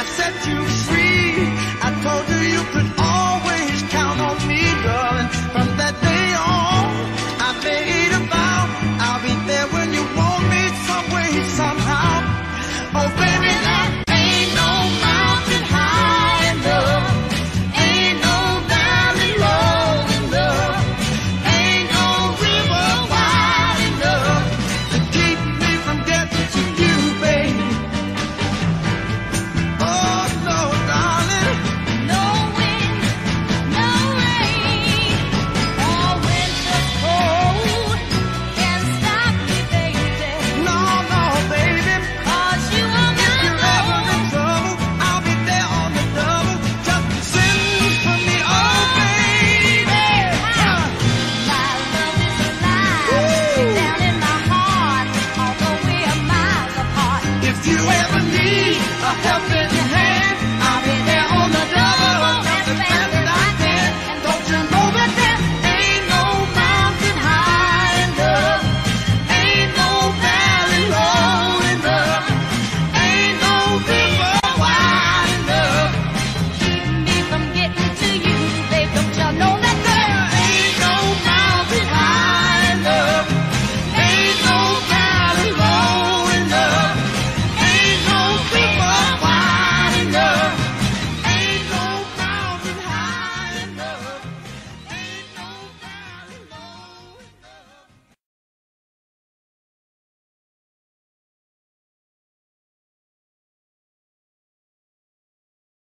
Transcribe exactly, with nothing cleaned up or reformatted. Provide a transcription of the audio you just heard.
set you free. I told you you could always count on me, darling. From that day on, I made a vow I'll be there when you want me, some way, somehow. Oh, baby, that ain't no mountain high enough. Ain't no valley low enough. Ain't no river wide enough to keep me from getting to you, baby. Oh, no, darling. No wind, no rain, or winter cold can stop me, baby. No, no, baby. 'Cause you are If my you're ever in love. trouble, I'll be there on the double. Just send for me, oh, baby. My love is alive down in my heart, although we are miles apart. If you ever need a helping